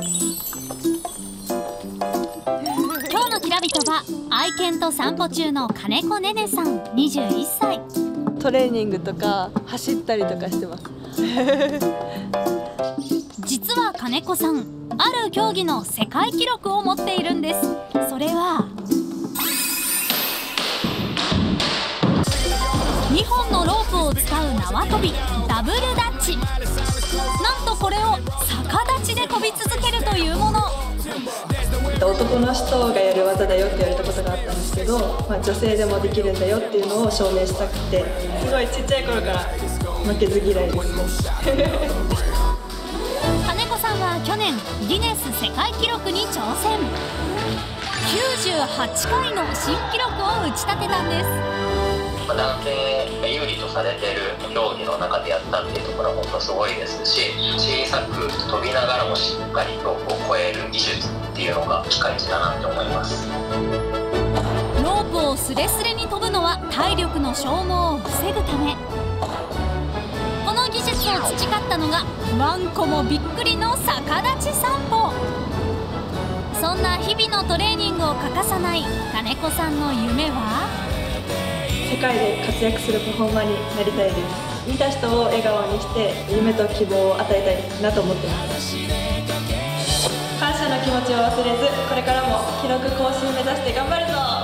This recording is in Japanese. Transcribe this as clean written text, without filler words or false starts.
今日のきらびとは愛犬と散歩中の金子ねねさん21歳。 トレーニングとか走ったりとかしてます。 実は金子さん、ある競技の世界記録を持っているんです。それは2本のロープを使う縄跳びダブルダッチ。なんとこれを逆立ちで跳び続けるというもの。 男の人がやる技だよって言われたことがあったんですけど、女性でもできるんだよっていうのを証明したくて、すごいちっちゃい頃から負けず嫌いですね。 金子さんは去年ギネス世界記録に挑戦。98回の新記録を打ち立てたんです。 男性が有利とされている競技の中でやったっていうところは本当すごいですし、小さく飛びながらもしっかりと超える技術っていうのがピカイチだなって思います。 ロープをスレスレに飛ぶのは体力の消耗を防ぐため。この技術を培ったのがワンコもびっくりの逆立ち散歩。そんな日々のトレーニングを欠かさない金子さんの夢は、 世界で活躍するパフォーマーになりたいです。見た人を笑顔にして夢と希望を与えたいなと思ってます。感謝の気持ちを忘れず、これからも記録更新目指して頑張るぞ。